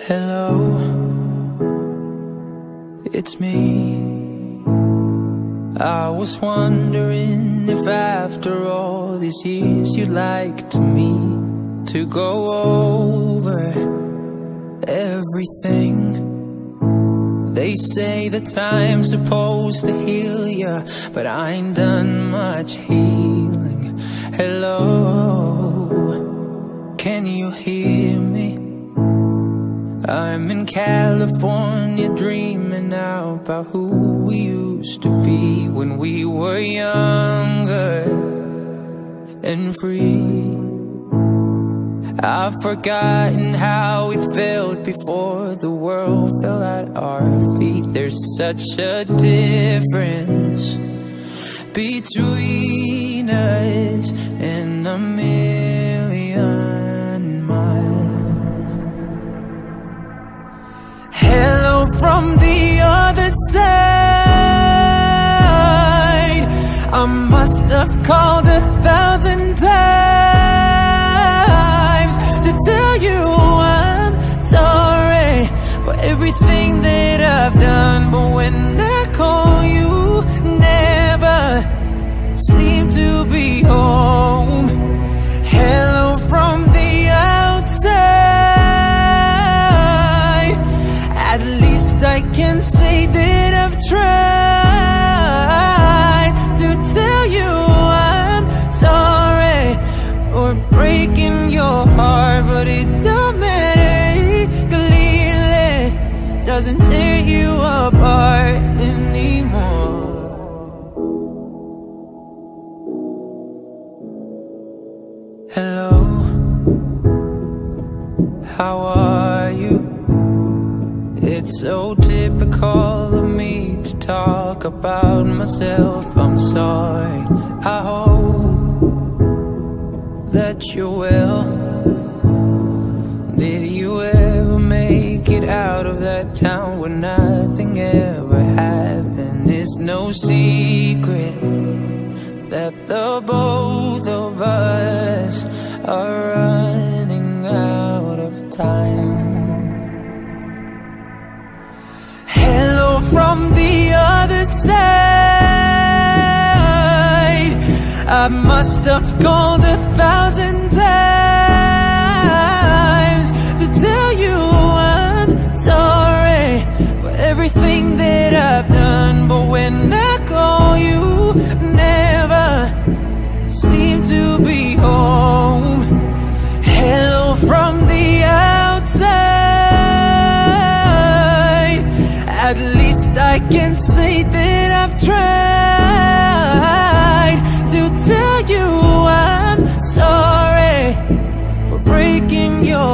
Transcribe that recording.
Hello, it's me. I was wondering if after all these years you'd like me to go over everything. They say that time's supposed to heal ya, but I ain't done much healing. Hello, can you hear me? I'm in California dreaming out about who we used to be when we were younger and free. I've forgotten how it felt before the world fell at our feet. There's such a difference between us and a million miles. Hello from the other side. I must have called 1,000 times to tell you I'm sorry for everything that I've done, but when I call you, never seem to be home. Hello from the outside. At least I can say that I've tried to tell you I'm sorry for breaking your heart, but it don't matter, it clearly doesn't tear you apart anymore. Hello, how are you? It's so typical of me to talk about myself. I'm sorry. I hope that you're well. Did you ever make it out of that town where nothing ever happened? It's no secret that the both of us are running out of time. Hello from the other side. I must have called 1,000 times to tell you I'm sorry for everything that I've done, but when I call you, never seem to be home. Hello from the outside. At least I can say that I've tried to tell you I'm sorry for breaking your